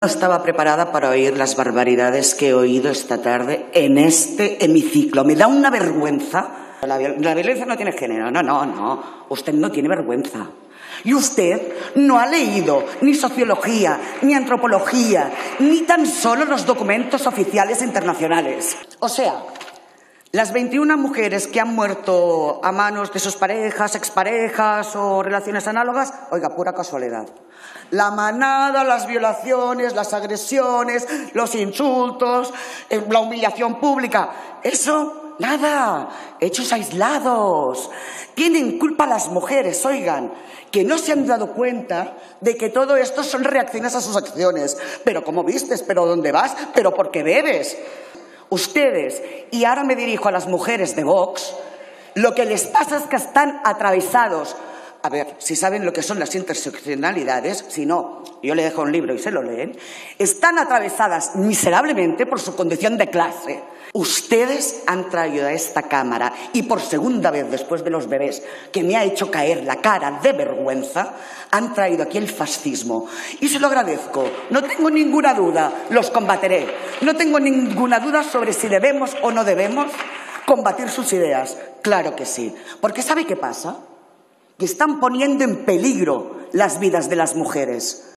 No estaba preparada para oír las barbaridades que he oído esta tarde en este hemiciclo. Me da una vergüenza. La violencia no tiene género. No. Usted no tiene vergüenza. Y usted no ha leído ni sociología, ni antropología, ni tan solo los documentos oficiales internacionales. O sea, las 21 mujeres que han muerto a manos de sus parejas, exparejas o relaciones análogas, oiga, pura casualidad. La manada, las violaciones, las agresiones, los insultos, la humillación pública, eso, nada, hechos aislados. Tienen culpa las mujeres, oigan, que no se han dado cuenta de que todo esto son reacciones a sus acciones. Pero ¿cómo vistes? ¿Pero dónde vas? ¿Pero por qué bebes? Ustedes, y ahora me dirijo a las mujeres de Vox, lo que les pasa es que están atravesados. A ver, si saben lo que son las interseccionalidades, si no, yo le dejo un libro y se lo leen, están atravesadas miserablemente por su condición de clase. Ustedes han traído a esta Cámara, y por segunda vez después de los bebés, que me ha hecho caer la cara de vergüenza, han traído aquí el fascismo. Y se lo agradezco. No tengo ninguna duda, los combatiré. No tengo ninguna duda sobre si debemos o no debemos combatir sus ideas. Claro que sí. Porque ¿sabe qué pasa? Que están poniendo en peligro las vidas de las mujeres.